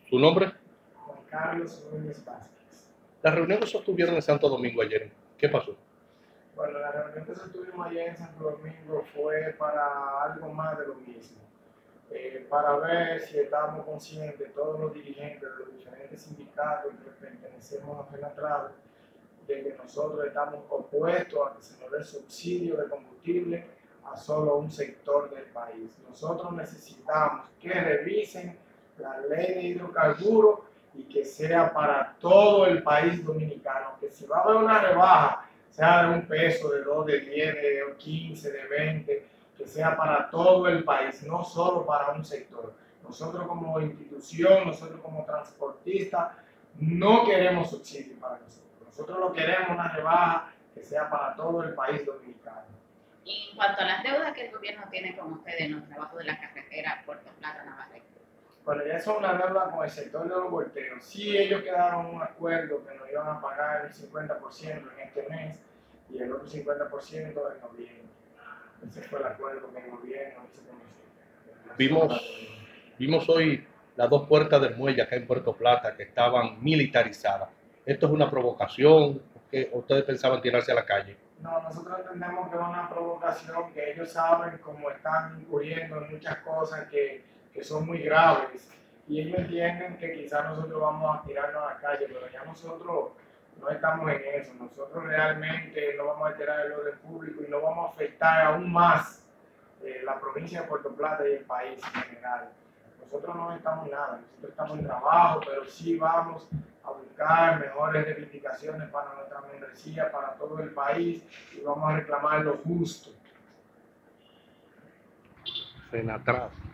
¿Su nombre? Juan Carlos Núñez Vázquez. La reunión que sostuvieron en Santo Domingo ayer, ¿qué pasó? Bueno, la reunión que tuvimos ayer en Santo Domingo fue para algo más de lo mismo, para ver si estábamos conscientes, todos los dirigentes de los diferentes sindicatos que pertenecemos a FENATRAVE, de que nosotros estamos opuestos a que se nos dé subsidio de combustible a solo un sector del país. Nosotros necesitamos que revisen la ley de hidrocarburos y que sea para todo el país dominicano, que si va a haber una rebaja, sea de 1 peso, de 2, de 10, de 15, de 20, que sea para todo el país, no solo para un sector. Nosotros como institución, nosotros como transportistas, no queremos subsidio para nosotros. Nosotros lo queremos una rebaja que sea para todo el país dominicano. Y en cuanto a las deudas que el gobierno tiene con ustedes en los trabajos de la carretera Puerto Plata-Navarrete. Bueno, ya eso es una deuda con el sector de los volteos. Sí, ellos quedaron un acuerdo que nos iban a pagar el 50% en este mes y el otro 50% en noviembre. Ese fue el acuerdo que el gobierno hizo con nosotros. Vimos hoy las dos puertas del muelle acá en Puerto Plata que estaban militarizadas. ¿Esto es una provocación? ¿Que ustedes pensaban tirarse a la calle? No, nosotros entendemos que es una provocación, que ellos saben cómo están incurriendo en muchas cosas que son muy graves y ellos entienden que quizás nosotros vamos a tirarnos a la calle, pero ya nosotros no estamos en eso. Nosotros realmente no vamos a alterar el orden público y no vamos a afectar aún más la provincia de Puerto Plata y el país en general. Nosotros no estamos en nada, nosotros estamos en trabajo, pero sí vamos a buscar mejores reivindicaciones para nuestra membresía, para todo el país, y vamos a reclamar lo justo. FENATRAVE.